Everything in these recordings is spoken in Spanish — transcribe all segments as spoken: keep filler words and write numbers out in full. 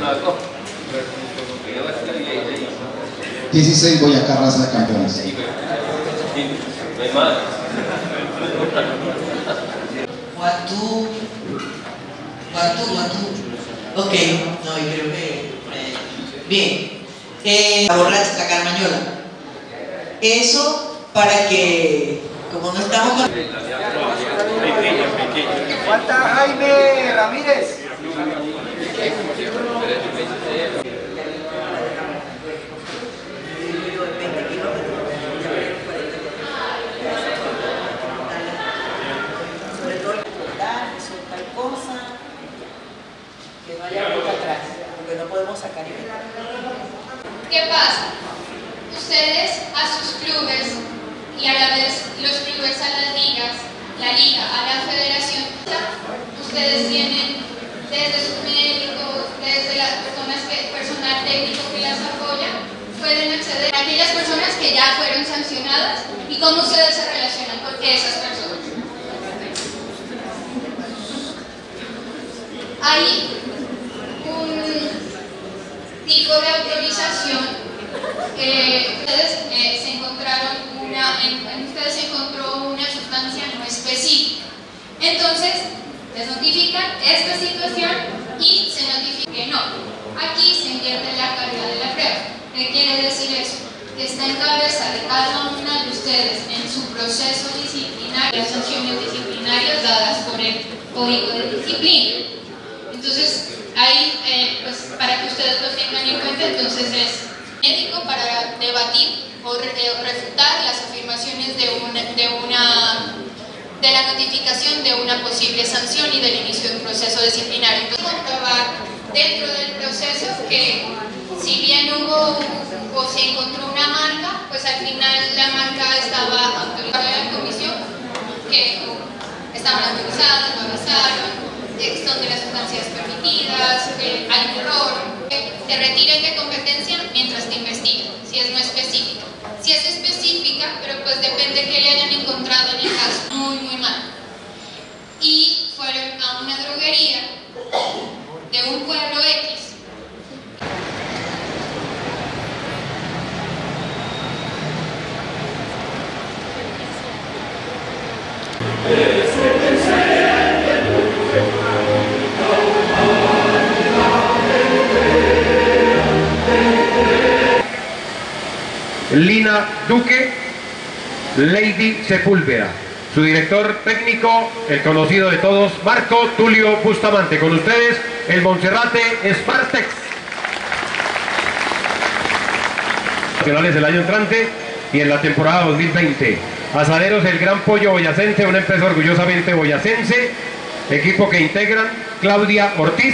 dieciséis Boyacá Raza de Campeones. No hay más. Guatú. Guatú, Guatú. Ok, no, y creo que... Eh, bien. Eh, la borracha, la carmañola. Eso para que, como no estamos con... Falta Jaime Ramírez. Que no haya vuelta atrás, porque no podemos sacar el... ¿Qué pasa? Ustedes a sus clubes y a la vez los clubes a las ligas, la liga a la federación, ustedes tienen desde sus médicos, desde las personas que, personal técnico que las apoya, pueden acceder a aquellas personas que ya fueron sancionadas y cómo ustedes se relacionan con esas personas. Hay un tipo de autorización. Eh, ustedes eh, se encontraron una, en, en ustedes se encontró una sustancia no específica. Entonces, les notifican esta situación y se notifica que no. Aquí se invierte la carga de la prueba. ¿Qué quiere decir eso? Que está en cabeza de cada una de ustedes en su proceso disciplinario, las sanciones disciplinarias dadas por el Código de Disciplina. Entonces, ahí, eh, pues, para que ustedes lo tengan en cuenta, entonces es médico para debatir o re, eh, refutar las afirmaciones de una, de una de la notificación de una posible sanción y del inicio de un proceso disciplinario. Entonces, comprobar dentro del proceso que si bien hubo o se encontró una marca, pues al final la marca estaba autorizada a la comisión, que estaban autorizadas, lo avisaron, son de las sustancias permitidas, eh, hay un error, eh, te retiren de competencia mientras te investigan, si es no específica. Si es específica, pero pues depende que le hayan encontrado en el caso, muy muy mal. Y fueron a una droguería de un pueblo X. Lina Duque, Lady Sepúlveda. Su director técnico, el conocido de todos, Marco Tulio Bustamante. Con ustedes, el Monserrate Spartex. Nacionales del año entrante y en la temporada dos mil veinte. Asaderos El Gran Pollo Boyacense, una empresa orgullosamente boyacense. Equipo que integran Claudia Ortiz,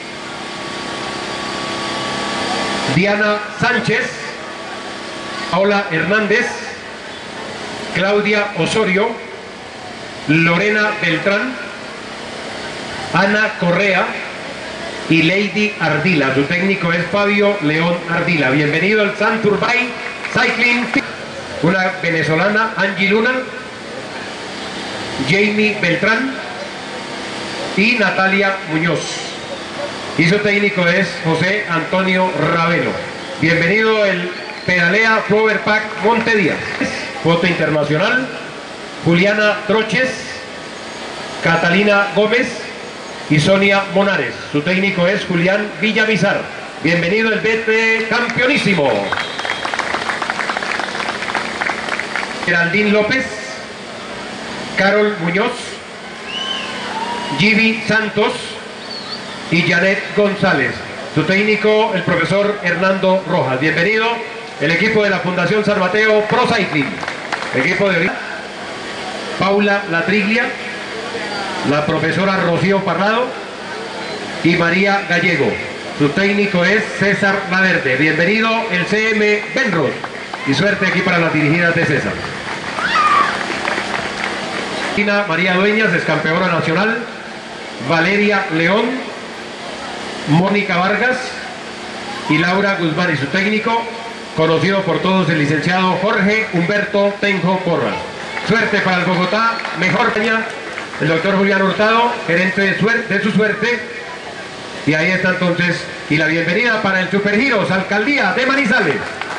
Diana Sánchez, Paola Hernández, Claudia Osorio, Lorena Beltrán, Ana Correa y Lady Ardila. Su técnico es Fabio León Ardila. Bienvenido al Santurbay Cycling. Una venezolana, Angie Luna, Jamie Beltrán y Natalia Muñoz. Y su técnico es José Antonio Ravelo. Bienvenido el Pedalea Flower Pack Montedías. Foto internacional, Juliana Troches, Catalina Gómez y Sonia Monares. Su técnico es Julián Villamizar. Bienvenido el B T campeonísimo. Geraldine López, Carol Muñoz, Gibi Santos y Janet González. Su técnico, el profesor Hernando Rojas. Bienvenido el equipo de la Fundación San Mateo Pro Cycling. Equipo de Paula Latriglia, la profesora Rocío Parrado y María Gallego. Su técnico es César Laverde. Bienvenido el C M Benros y suerte aquí para las dirigidas de César. María Dueñas es campeona nacional, Valeria León, Mónica Vargas y Laura Guzmán. Y su técnico, conocido por todos, el licenciado Jorge Humberto Tenjo Porras. Suerte para el Bogotá, mejor peña, el doctor Julián Hurtado, gerente de, suerte, de su suerte, Y ahí está entonces, y la bienvenida para el Supergiros, Alcaldía de Manizales.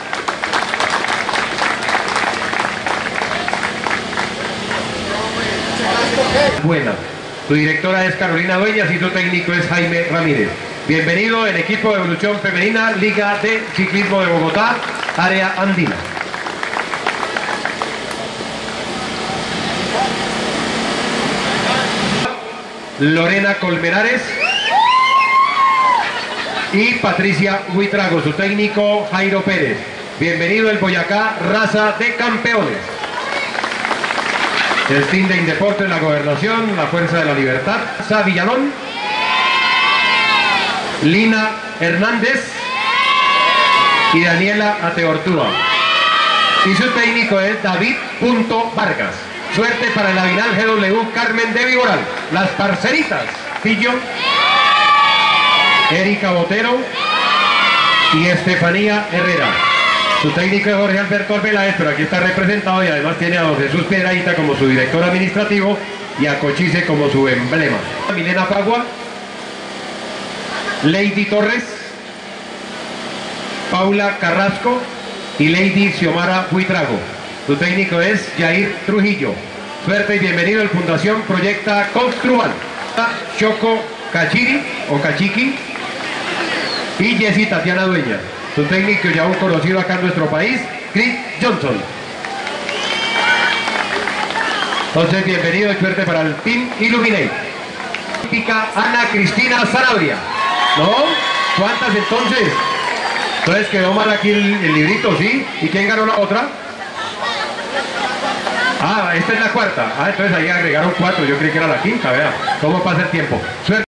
Buena. Su directora es Carolina Dueñas y su técnico es Jaime Ramírez. Bienvenido el equipo de evolución femenina, Liga de Ciclismo de Bogotá, área andina. Lorena Colmenares y Patricia Huitrago, su técnico Jairo Pérez. Bienvenido el Boyacá, raza de campeones. El Team de Indeportes, la Gobernación, la Fuerza de la Libertad, Sa Villalón, Lina Hernández y Daniela Ateortúa. Y su técnico es David Punto Vargas. Suerte para el Avinal G W Carmen de Viboral. Las parceritas, Pillo, Erika Botero y Estefanía Herrera. Su técnico es Jorge Alberto Arbeláez, pero aquí está representado y además tiene a don Jesús Piedrahita como su director administrativo y a Cochise como su emblema. Milena Pagua, Lady Torres, Paula Carrasco y Lady Xiomara Huitrago. Su técnico es Jair Trujillo. Suerte y bienvenido al Fundación Proyecta Construval. Choco Cachiri o Cachiqui y Jessy Tatiana Dueña. Su técnico ya un conocido acá en nuestro país, Chris Johnson. Entonces bienvenido y suerte para el Team Illuminate. Ana Cristina Sanabria. ¿No? ¿Cuántas entonces? Entonces quedó mal aquí el, el librito, ¿sí? ¿Y quién ganó la otra? Ah, esta es la cuarta. Ah, entonces ahí agregaron cuatro. Yo creí que era la quinta, vea. ¿Cómo pasa el tiempo? Suerte.